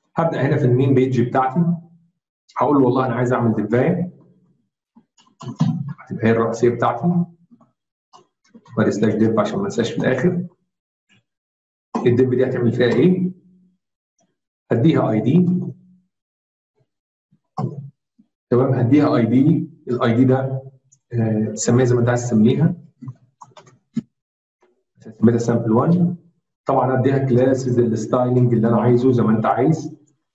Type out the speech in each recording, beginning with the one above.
هبدا هنا في المين بيج بتاعتي، هقول له والله انا عايز اعمل ديفايه، هتبقى هي الرئيسيه بتاعتي، وادي سلاش ديف عشان ما انساش في الاخر. الديف دي هتعمل فيها ايه؟ هديها اي دي، تمام، هديها اي دي، الاي دي ده تسميها زي ما انت عايز تسميها، هسميها سامبل 1. طبعا اديها كلاسز الستايلنج اللي انا عايزه زي ما انت عايز،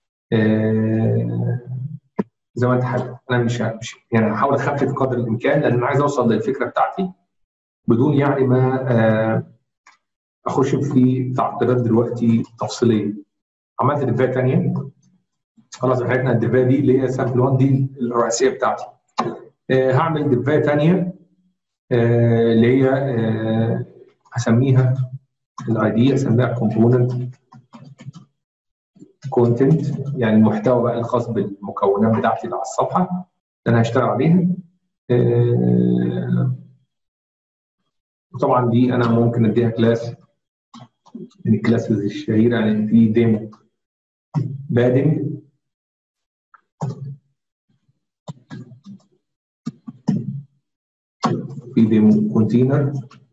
زي ما انت حابب. انا مش يعني هحاول اخفف قدر الامكان، لان انا عايز اوصل للفكره بتاعتي بدون يعني ما اخش في تعقيدات دلوقتي تفصيليه. عملت ديفايه ثانيه، خلاص حياتنا الديفايه دي اللي هي سامبل 1 دي الرئيسيه بتاعتي. هعمل ديفايه ثانيه اللي هي هسميها الاي دي، هسميها كومبوننت كونتنت، يعني المحتوى بقى الخاص بالمكونات بتاعتي اللي على الصفحه اللي انا هشتغل عليها. وطبعا دي انا ممكن اديها كلاس من الكلاسز الشهيره، يعني في ديمو بادنج، في ديمو كونتينر،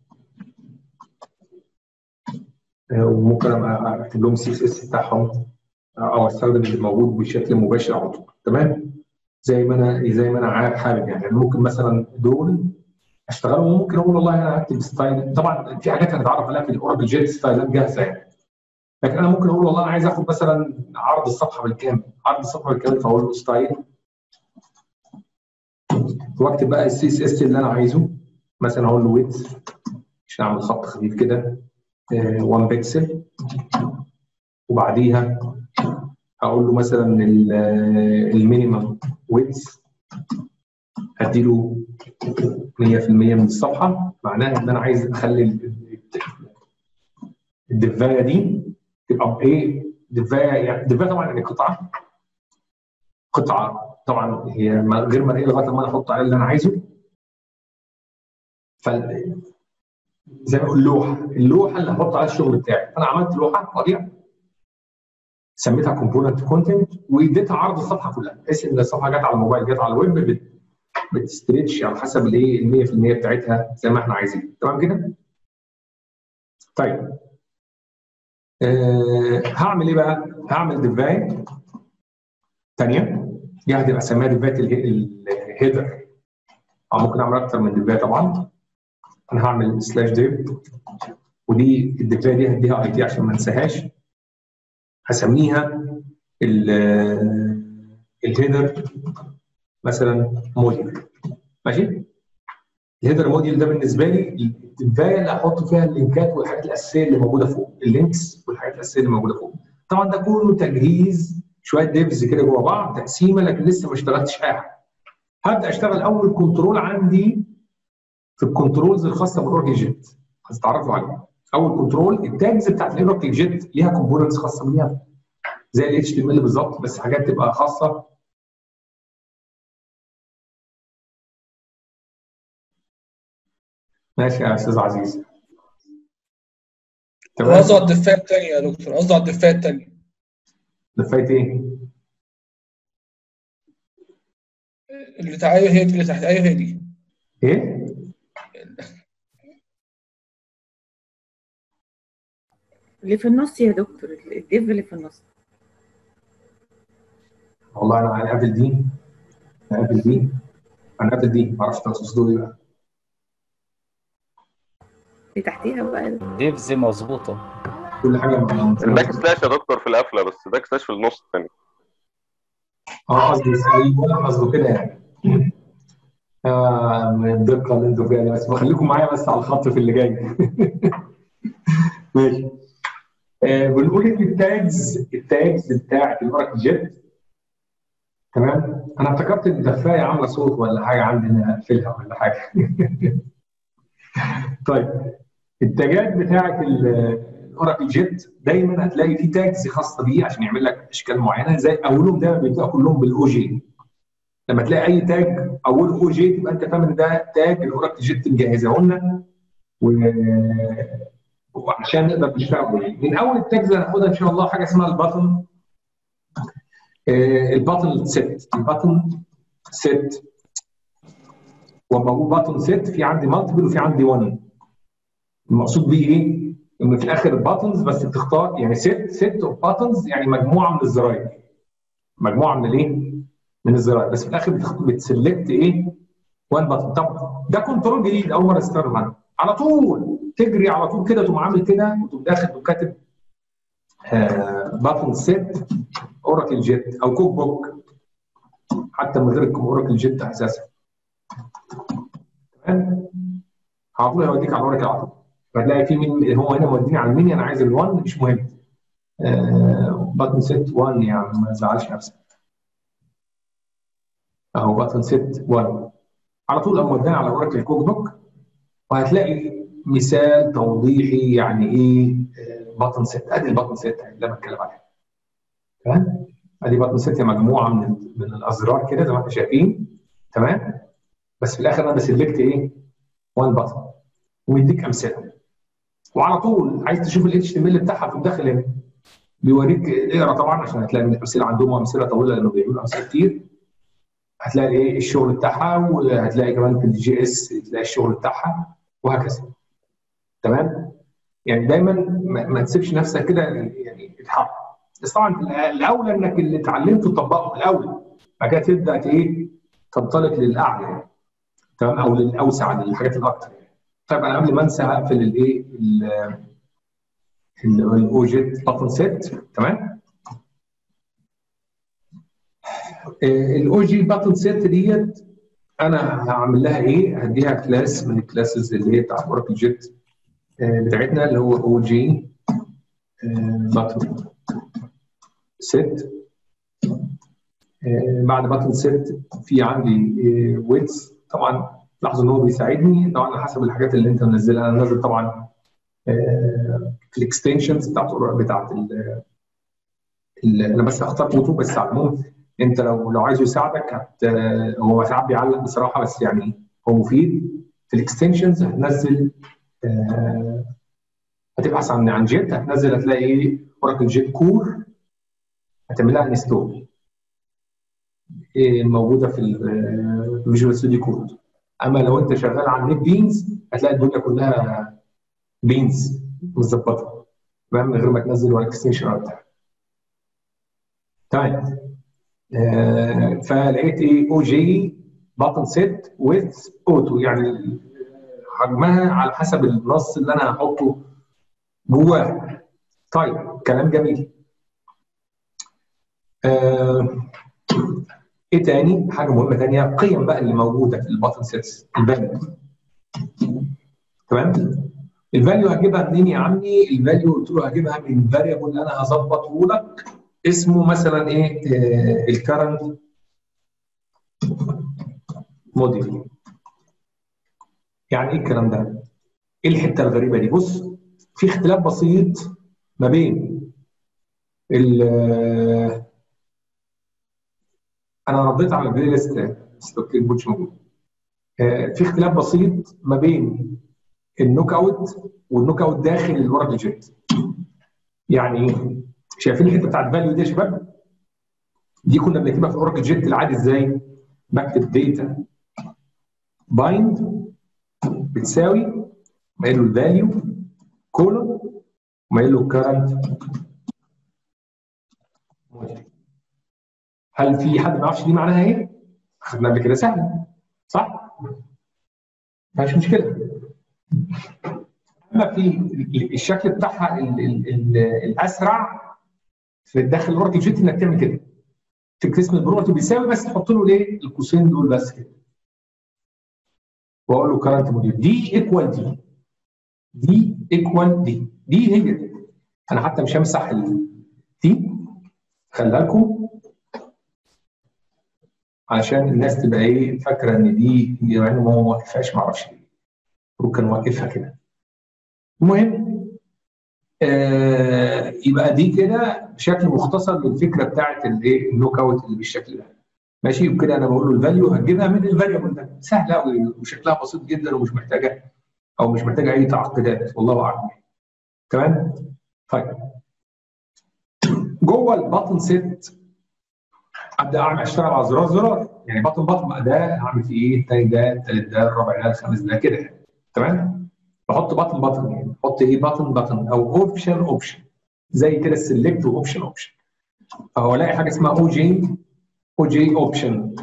وممكن ابقى اكتب لهم سي اس اس بتاعهم او استخدم اللي موجود بشكل مباشر على طول. تمام، زي ما انا حابب. يعني ممكن مثلا دول اشتغلهم، وممكن اقول والله انا هكتب ستايل. طبعا في حاجات هنتعرف عليها في الاوراكل جيت ستايلات جاهزه يعني، لكن انا ممكن اقول والله انا عايز اخد مثلا عرض الصفحه بالكامل، عرض الصفحه بالكامل، فاقول له ستايل، واكتب بقى السي اس اس اللي انا عايزه. مثلا اقول له ويدث عشان اعمل خط خفيف كده 1 بكسل، وبعديها هقول له مثلا المينيمم ويدث هديله 100% من الصفحه. معناها ان انا عايز اخلي الدفايه دي تبقى بايه؟ دفايه، يعني دفايه طبعا يعني قطعه طبعا هي غير مرئيه لغايه لما انا احط عليها اللي انا عايزه. زي ما اقول اللوحه اللي هحط عليها الشغل بتاعي. انا عملت لوحه فاضيه سميتها كومبوننت كونتنت، واديتها عرض الصفحه كلها، بحيث ان الصفحه جت على الموبايل جت على الويب بتستريتش على حسب الايه ال 100% بتاعتها زي ما احنا عايزين. تمام كده؟ طيب هعمل ايه بقى؟ هعمل ديفايه ثانيه، دي هتبقى اسميها ديفايه الهيدر، او ممكن اعمل اكتر من ديفايه طبعا. انا هعمل سلاش ديف، ودي الديفايه دي هديها اي دي عشان ما انساهاش، هسميها الهيدر مثلا موديل. ماشي؟ الهيدر موديل ده بالنسبه لي الديفايه اللي هحط فيها اللينكات والحاجات الاساسيه اللي موجوده فوق، اللينكس والحاجات الاساسيه اللي موجوده فوق. طبعا ده كله تجهيز، شويه ديفز كده جوه بعض، تقسيمه، لكن لسه ما اشتغلتش اي حاجه. هبدا اشتغل اول كنترول عندي في الكنترولز الخاصه بالاوراكل جيت، هتتعرفوا عليها. اول كنترول التاجز بتاعت الاوراكل جيت ليها كومبوننتس خاصه بيها زي ال HTML بالظبط، بس حاجات تبقى خاصه. ماشي يا استاذ عزيز. تمام. قصده على الدفايه الثانيه يا دكتور، قصده على الدفايه الثانيه. دفايه ايه؟ اللي تحت، ايوه هي دي اللي تحت، ايوه هي دي. ايه؟ اللي في النص يا دكتور، الديف اللي في النص. والله انا هنقابل دي، هنقابل دي، هنقابل دي، ما اعرفش تقصدوا ايه بقى. اللي تحتيها بقى الديفز مظبوطه. كل حاجه الباك سلاش يا دكتور في القفله، بس الباك سلاش في النص الثاني. قصدي ايوه قصده كده يعني. من الدقه اللي انتوا فيها دي، بس بخليكم معايا بس على الخط في اللي جاي. ماشي. بنقول ان التاجز بتاعت الاوراكل جيت. تمام. انا افتكرت ان الدفايه عامله صوت ولا حاجه عندي، انا اقفلها ولا حاجه. طيب التاجات بتاعت الاوراكل جيت دايما هتلاقي في تاجز خاصه بيه عشان يعمل لك اشكال معينه، زي اولهم دايما بيبقوا كلهم بالاو جي. لما تلاقي اي تاج اوله او جي تبقى انت فاهم ان ده تاج الاوراكل جيت مجهزه لنا، وعشان نقدر نشتغل بيه. من اول التاجز هناخدها ان شاء الله حاجه اسمها الباتن. الباتن سيت وما بقول باتن سيت في عندي مالتيبل وفي عندي 1. المقصود بيه ايه؟ ان في الاخر باتنز بس بتختار يعني سيت اوف باتنز يعني مجموعه من الزراير. مجموعه من الايه؟ من الزراير بس في الاخر بتسلكت ايه؟ 1 باتن. طب ده كنترول جديد اول مره استخدم عنه. على طول تجري على طول كده تقوم عامل كده وتقوم داخل وكاتب باتن سيت اوراكل جيت او كوك بوك حتى من غير اوراكل جيت اساسا. تمام؟ على طول هيوديك على اوراكل على طول. فتلاقي في مين هو هنا موديني على المنيا، انا عايز ال1 مش مهم. باتن سيت 1 يعني ما تزعلش نفسك. اهو باتن سيت 1 على طول قام موديني على اوراكل كوك بوك، وهتلاقي مثال توضيحي يعني ايه باتن سيت. ادي الباتن سيت اللي انا بتكلم عليها. تمام؟ ادي باتن سيت مجموعه من الازرار كده زي ما احنا شايفين. تمام؟ بس في الاخر انا بسلكت ايه؟ 1 باتن ويديك امثله. وعلى طول عايز تشوف الاتش تي ام ال بتاعها في الداخل هنا بيوريك اقرا طبعا عشان هتلاقي من الامثله عندهم امثله طويله لانه بيعملوا امثله كتير. هتلاقي ايه الشغل بتاعها، وهتلاقي كمان في الجي اس تلاقي الشغل بتاعها وهكذا. تمام؟ يعني دايما ما تسيبش نفسك كده يعني تتحرك. بس طبعا الاولى انك اللي اتعلمته تطبقه الاول، بعد كده تبدا ايه تنطلق للاعلى يعني. تمام؟ او للاوسع للحاجات الاكثر يعني. طيب انا قبل ما انسى هقفل الايه الاوجيت باتن سيت. تمام؟ الاو جي باتن سيت ديت انا هعمل لها ايه؟ هديها كلاس من الكلاسز اللي هي بتاعت اوراكل جيت بتاعتنا اللي هو او جي باتن سيت. بعد باتن سيت في عندي ويتس. طبعا لاحظوا ان هو بيساعدني طبعا على حسب الحاجات اللي انت منزلها. انا منزل طبعا الاكستنشنز بتاعت انا بس اختار اوتو بس على العموم. انت لو عايزه يساعدك هو ساعات بيعلق بصراحه بس يعني هو مفيد. في الاكستنشنز هتنزل هتبحث عن جيت هتنزل هتلاقي ايه اوراكل جيت كور هتعمل لها انستول موجوده في الفيجوال ستوديو كود. اما لو انت شغال على النت بينز هتلاقي الدنيا كلها بينز متظبطه تمام من غير ما تنزل ولا اكستنشن ولا بتاع. تمام. فلقيت ايه او جي باتن سيت ويز اوتو يعني حجمها على حسب النص اللي انا هحطه جواه. طيب كلام جميل. ايه تاني؟ حاجه مهمه تانيه القيم بقى اللي موجوده في الباتن سيتس الفاليو. تمام؟ الفاليو هجيبها منين يا عمي؟ الفاليو قلت له هجيبها من فاريبل انا هظبطه لك اسمه مثلا ايه الكرنت موديل. يعني ايه الكلام ده؟ ايه الحته الغريبه دي؟ بص في اختلاف بسيط ما بين انا رديت على البلاي ليست ستوك البوتش موجود. في اختلاف بسيط ما بين النوك اوت والنوك اوت داخل الاوراكل جيت. يعني ايه؟ شايفين الحته بتاعت فاليو دي يا شباب؟ دي كنا بنكتبها في الاوراكل جيت العادي ازاي؟ بكتب داتا بايند بتساوي قايل له الفاليو كولون وقايل له الكرنت موديل. هل في حد ما يعرفش دي معناها ايه؟ خدنا قبل كده سهله صح؟ مفيش مشكله. اما في الشكل بتاعها الاسرع في داخل الاوراكل جيت انك تعمل كده. تكتب اسم البروت بيساوي بس تحط له ايه؟ القوسين دول بس كده. واقول له كرنت موديل دي ايكوال دي. دي ايكوال دي هي دي. انا حتى مش همسح دي خليها لكم علشان الناس تبقى ايه فاكره ان دي يعني ما هو واقفهاش ما اعرفش ليه. ممكن واقفها كده. المهم يبقى دي كده بشكل مختصر للفكره بتاعت الايه النوك اوت اللي بالشكل ده. ماشي وكده انا بقول له الفاليو هتجيبها من الفاريبل ده سهله قوي وشكلها بسيط جدا ومش محتاجه او مش محتاجه اي تعقيدات والله اعلم. تمام؟ طيب جوه الباتن سيت ابدا اشتغل على زرار زرار، يعني بطن بقى ده اعمل فيه ايه؟ الثاني ده، الثالث ده، الرابع ده، الخامس ده كده. تمام؟ بحط بطن يعني بحط ايه؟ بطن او اوبشن زي كده السلكت واوبشن. فهو الاقي حاجه اسمها او جي اوبشن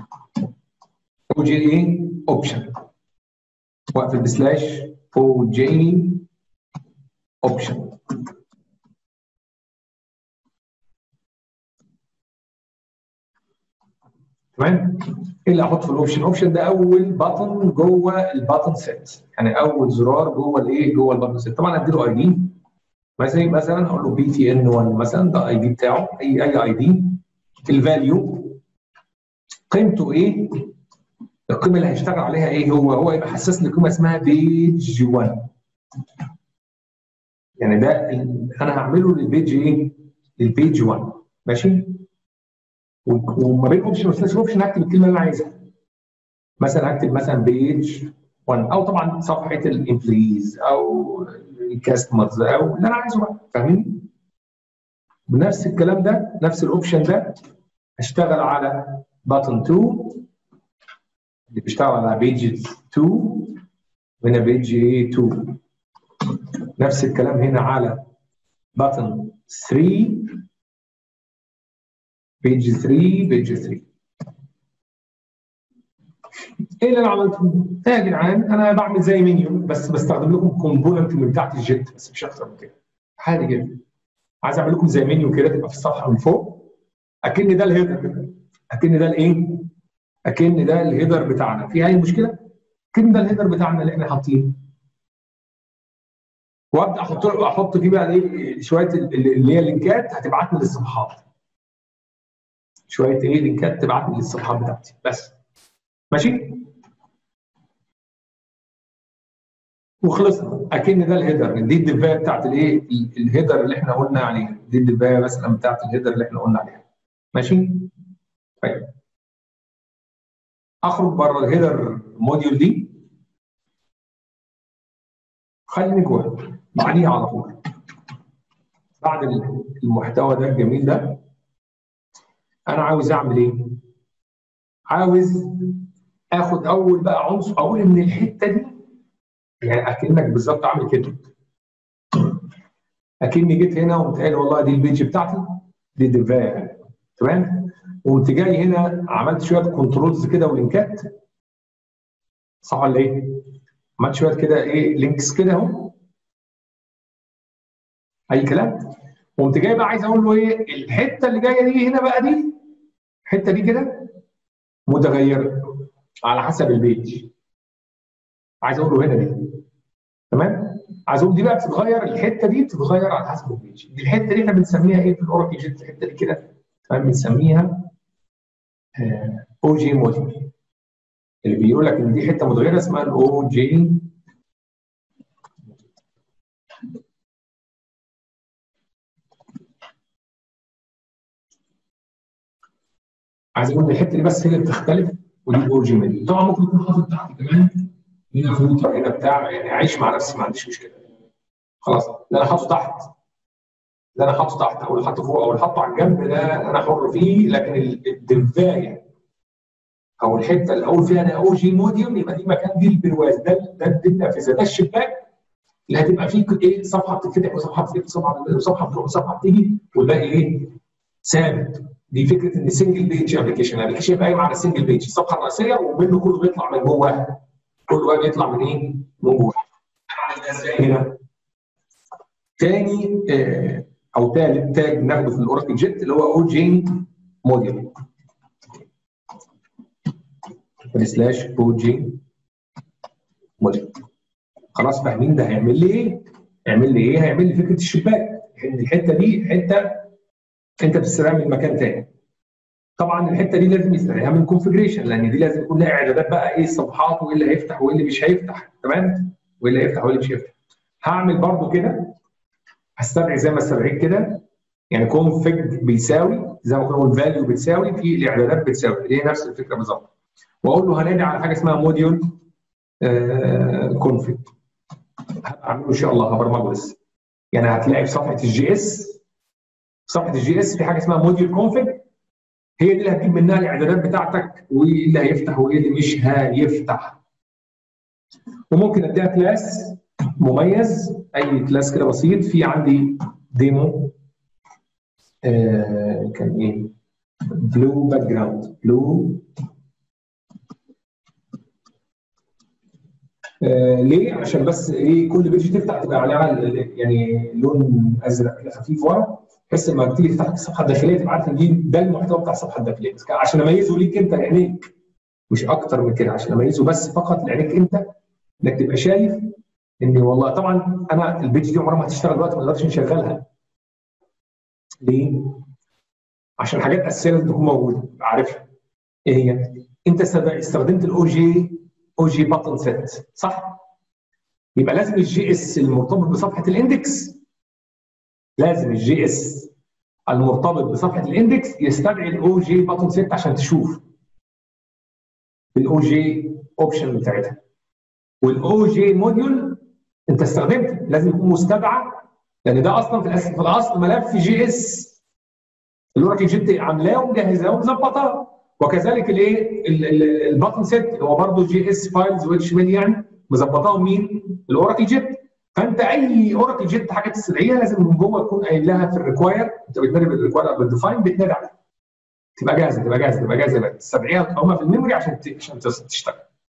ايه؟ اوبشن، واقفل بسلاش او جي اوبشن. تمام؟ ايه اللي احط في الاوبشن؟ اوبشن ده اول بطن جوه البطن سيت، يعني اول زرار جوه الايه؟ جوه البطن سيت. طبعا اديله اي دي، مثلا اقول له بي تي ان 1 مثلا، ده اي دي بتاعه، اي اي دي. الفاليو قيمته ايه؟ القيمه اللي هيشتغل عليها ايه؟ هو يبقى حسسني قيمه اسمها بيج 1. يعني ده انا هعمله للبيج ايه؟ للبيج 1. ماشي؟ وما بين اوبشن وسلاش اوبشن هكتب الكلمه اللي انا عايزها. مثلا هكتب مثلا بيج 1، او طبعا صفحه الامبليز او الكاستمرز او اللي انا عايزه بقى. فاهمين؟ بنفس الكلام ده، نفس الاوبشن ده هشتغل على باتن 2 اللي بيشتغل على بيج 2، وهنا بيج 2. نفس الكلام هنا على باتن 3، بيج 3. ايه اللي انا عملته؟ ايه يا جدعان؟ انا بعمل زي منيو، بس بستخدم لكم كومبوننت من بتاعت الجيت بس، مش اكتر من كده. عادي جدا. عايز اعمل لكم زي منيو كده، تبقى في الصفحه من فوق، اكن ده الهيدر، اكن ده الايه؟ اكن ده الهيدر بتاعنا. في اي مشكله؟ اكن ده الهيدر بتاعنا اللي احنا حاطينه. وابدا احط فيه بقى ايه؟ شويه اللي هي اللينكات هتبعتني للصفحات. شويه ايه؟ لينكات تبعتني للصفحات بتاعتي بس. ماشي؟ وخلصنا. اكن ده الهيدر، دي الدفايه بتاعت الايه؟ الهيدر اللي احنا قلنا عليها، دي الدفايه مثلا بتاعت الهيدر اللي احنا قلنا عليها. ماشي؟ طيب اخرج بره الهيدر موديول دي، خليني جوه بعديها على طول. بعد المحتوى ده الجميل ده، انا عاوز اعمل ايه؟ عاوز اخد اول بقى عنصر، اقول ان الحته دي، يعني اكنك بالظبط عامل كده، اكني جيت هنا وقمت قايل والله دي البيج بتاعتي، دي الدفايه. تمام؟ وقمت جاي هنا عملت شويه كنترولز كده ولينكات، صح ولا ايه؟ عملت شويه كده ايه؟ لينكس كده اهو، اي كلام. وقمت جاي بقى عايز اقول له ايه؟ الحته اللي جايه دي هنا بقى، دي الحته دي كده متغيره على حسب البيج. عايز اقول له هنا دي. تمام؟ عايز اقول دي بقى بتتغير، الحته دي بتتغير على حسب البيج. دي الحته دي احنا بنسميها ايه في الاوراكل جيت؟ الحته دي كده تمام، بنسميها او جي موديل. اللي بيقول لك ان دي حته متغيره اسمها الاو جي. عايز اقول ان الحته دي بس هي اللي بتختلف، ودي او جي موديل. طبعا ممكن يكون حاطط تحت كمان هنا فوتر هنا بتاع، يعني عايش مع نفسي ما عنديش مشكله. خلاص، اللي انا حاطه تحت، اللي انا حاطه تحت او اللي حاطه فوق او اللي حاطه على الجنب ده انا حر فيه، لكن الدفايه او الحته اللي اقول فيها انا او جي موديوم يبقى دي مكان دي البرواز، ده النافذه، ده الشباك اللي هتبقى فيه ايه؟ صفحه بتتفتح وصفحه بتقفل وصفحه بتروح وصفحه بتيجي، والباقي ايه؟ ثابت. دي فكره ان سنجل بيج ابلكيشن يبقى قايم على سنجل بيج، الصفحه الرئيسيه ومنه كله بيطلع من جوه. كله بقى بيطلع من ايه؟ من جوه. هنا تاني او ثالث تاج ناخده في الاوراكل جيت اللي هو او جي موديل سلاش او جي موديل. خلاص فاهمين ده هيعمل لي ايه؟ هيعمل لي ايه؟ هيعمل لي فكره الشباك، ان الحته دي حته انت بتستدعيها من مكان ثاني. طبعا الحته دي لازم يستدعيها من كونفجريشن، لان دي لازم يكون لها اعدادات بقى ايه؟ الصفحات وايه اللي هيفتح وايه اللي مش هيفتح. تمام؟ وايه اللي هيفتح وايه اللي مش هيفتح. هعمل برضو كده، هستدعي زي ما استدعيت كده، يعني كونفج بيساوي زي ما كنا قلنا فاليو بتساوي في الاعدادات بتساوي، دي هي نفس الفكره بالظبط. واقول له هنادي على حاجه اسمها موديول كونفج. هعمله ان شاء الله، هبرمجه لسه. يعني هتلاقي في صفحه الجي اس، صفحه الجي اس في حاجه اسمها موديول كونفج، هي دي اللي هتجيب منها الاعدادات بتاعتك، وايه اللي هيفتح وايه اللي مش هيفتح. وممكن اديها كلاس مميز، اي كلاس كده بسيط. في عندي ديمو كان ايه؟ بلو باك جراوند، بلو. ليه؟ عشان بس ايه، كل بيج تفتح تبقى عليها يعني لون ازرق كده خفيف ورا، بحيث لما تيجي تفتح الصفحه الداخليه تبقى عارف ان ده المحتوى بتاع الصفحه الداخليه، بس عشان اميزه ليك انت لعينيك، مش اكتر من كده، عشان اميزه بس فقط لعينيك انت، انك تبقى شايف ان والله. طبعا انا البيج دي عمرها ما هتشتغل دلوقتي، ما نقدرش نشغلها. ليه؟ عشان حاجات اساسيه لازم تكون موجوده عارفها. ايه هي؟ انت استخدمت او جي باتن سيت، صح؟ يبقى لازم الجي اس المرتبط بصفحه الاندكس، لازم الجي اس المرتبط بصفحه الاندكس يستدعي الاو جي باتن سيت عشان تشوف الاو جي اوبشن بتاعتها. والاو جي موديول انت استخدمته لازم يكون مستدعى، لان ده اصلا في الاصل ملف جي اس الاوراكل جيت عاملاه ومجهزاه ومظبطاه. وكذلك الايه الباتن سيت هو برضه جي اس فايلز واتش ميل، يعني مظبطاهم مين؟ الاوراكل جيت. فانت اي اوراكل جيت حاجه تستدعيها لازم من جوه تكون قايل لها في الريكواير، انت بتنادي بالريكواير بالديفاين بتنادي عليها تبقى جاهزه، تستدعيها وتقومها في الميموري عشان تشتغل.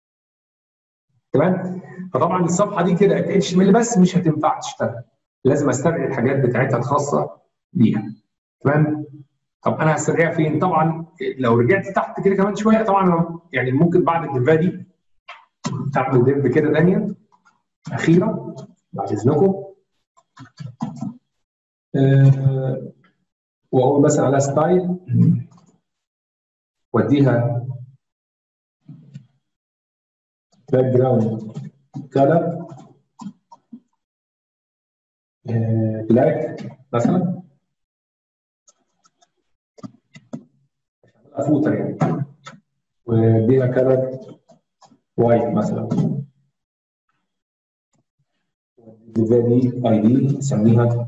تمام؟ فطبعا الصفحه دي كده اتش ام ال بس مش هتنفع تشتغل، لازم استدعي الحاجات بتاعتها الخاصه بيها. تمام؟ طب انا هستدعيها فين؟ طبعا لو رجعت تحت كده كمان شويه، طبعا يعني ممكن بعد الديفا دي تعمل ديف كده ثانيه اخيره بعد اذنكم. واقول مثلا على ستايل واديها باك جراوند كلر بلاك مثلا، فوتر يعني، واديها كلر وايت مثلا، الديفا دي اي دي نسميها،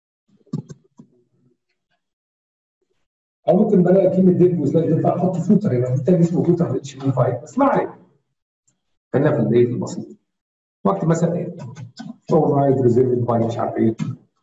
او ممكن بدل كلمه ديف وسلاش ديف احط فوتر، يبقى بالتالي اسمه فوتر اتش ام فايل، بس ما علينا، خلينا في الايه في البسيط. واكتب مثلا ايه؟ اوفر رايد ريزيرفد باي مش عارف ايه.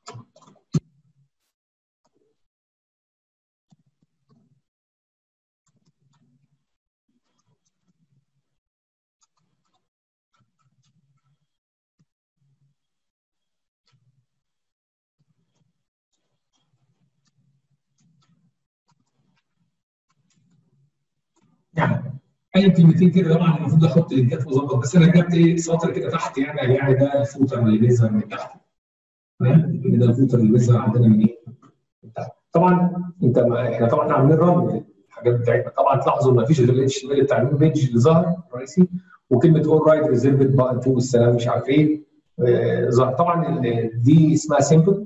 يعني اي كلمتين كده، طبعا المفروض احط لينكات واظبط، بس انا كتبت ايه سطر كده تحت، يعني ده الفوتر اللي بيظهر من تحت. تمام؟ ده الفوتر اللي بيظهر عندنا من ايه؟ من تحت. طبعا احنا طبعا عاملين رن الحاجات بتاعتنا، طبعا تلاحظوا ما فيش غير الاتش ام ال بتاع المين بيج اللي ظهر رئيسي، وكلمه اول رايت ريزيرفد بقى تو السلام مش عارف ايه ظهر. طبعا دي اسمها سيمبل،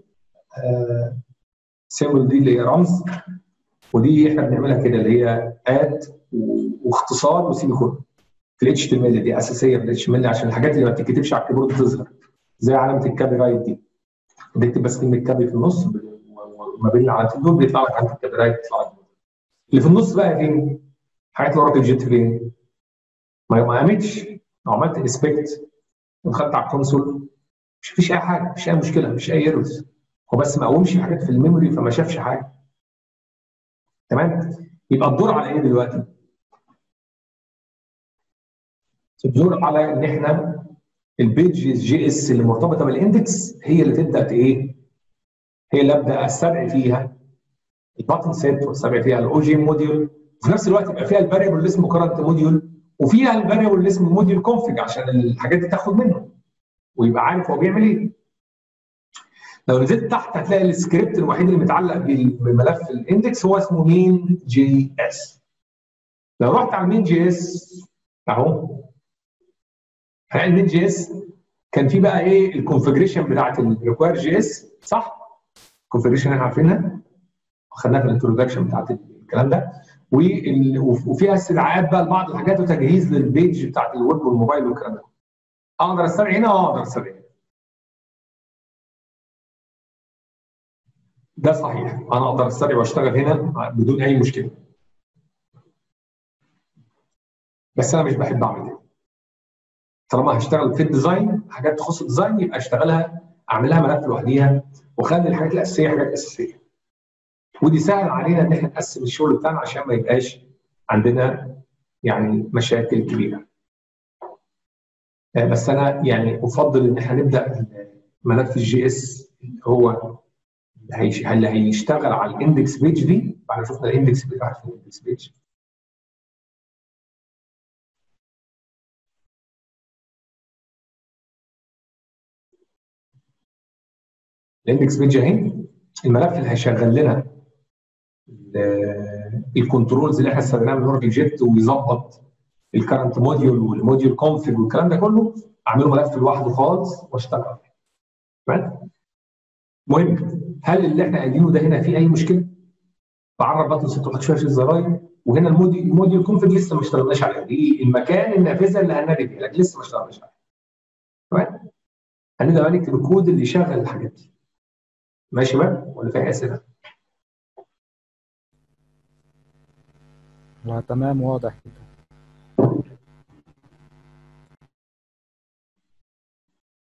سيمبل دي اللي هي رمز، ودي احنا بنعملها كده اللي هي اد واختصار وسيمي كولون. في الاتش تي ام ال دي اساسيه في الاتش ام ال عشان الحاجات اللي ما بتتكتبش على الكيبورد تظهر، زي علامه الكابي رايت دي، بتكتب بس كلمه كابي في النص وما بين العلامتين دول بيطلع لك علامه الكابي رايت تطلع لك. اللي في النص بقى فين؟ حاجات الاوراكل جيت فين؟ ما قامتش. لو عملت انسبكت ودخلت على الكونسول مش فيش اي حاجه، مفيش اي مشكله، مفيش اي ايرورز، هو بس ما قومش حاجات في الميموري فما شافش حاجه. تمام؟ يبقى الدور على ايه دلوقتي؟ الدور على ان احنا البيج جي اس اللي مرتبطه بالاندكس هي اللي تبدا ايه؟ هي اللي ابدا استدعي فيها الباتن سيت واستدعي فيها الاو جي موديول، وفي نفس الوقت يبقى فيها الفاريبل اللي اسمه كرنت موديول، وفيها الفاريبل اللي اسمه موديول كونفج عشان الحاجات دي تاخد منه ويبقى عارف هو بيعمل ايه. لو نزلت تحت هتلاقي السكريبت الوحيد اللي متعلق بملف الاندكس هو اسمه مين جي اس. لو رحت على المين جي اس اهو، هلاقي المين جي اس كان في بقى ايه الكونفجريشن بتاعت الريكواير جي اس، صح؟ الكونفجريشن احنا عارفينها خدناها في الانترودكشن بتاعت الكلام ده، وفيها استدعاءات بقى لبعض الحاجات وتجهيز للبيج بتاعت الويب والموبايل والكلام ده. اقدر استدعي هنا؟ اقدر استدعي. ده صحيح، انا اقدر استدعي واشتغل هنا بدون اي مشكله. بس انا مش بحب اعمل كده. طالما هشتغل في الديزاين حاجات تخص الديزاين يبقى اعمل لها ملف لوحديها واخلي الحاجات الاساسيه حاجات اساسيه. ودي سهل علينا ان احنا نقسم الشغل بتاعنا عشان ما يبقاش عندنا يعني مشاكل كبيره. بس انا يعني افضل ان احنا نبدا ملف الجي اس اللي هو اللي هيشتغل على الاندكس بيج دي. بعد شفنا الاندكس بيج، عارفين الاندكس بيج. الاندكس بيج اهي الملف اللي هيشغل لنا الكنترولز اللي احنا استخدمناها من اوركل جيت ويظبط الكرنت موديول والموديول كونفج والكلام ده كله، اعمله ملف لوحده خالص واشتغل عليه. تمام؟ مهم، هل اللي احنا قايلينه ده هنا فيه اي مشكله؟ بعرف بطن 16 الزراير، وهنا الموديول كونفج لسه ما اشتغلناش عليه، دي المكان النافذه اللي هننادي فيها لكن لسه ما اشتغلناش عليه. تمام؟ هنبدا بقى نكتب الكود اللي يشغل الحاجات دي. ماشي بقى ولا في اسئله؟ تمام واضح كده.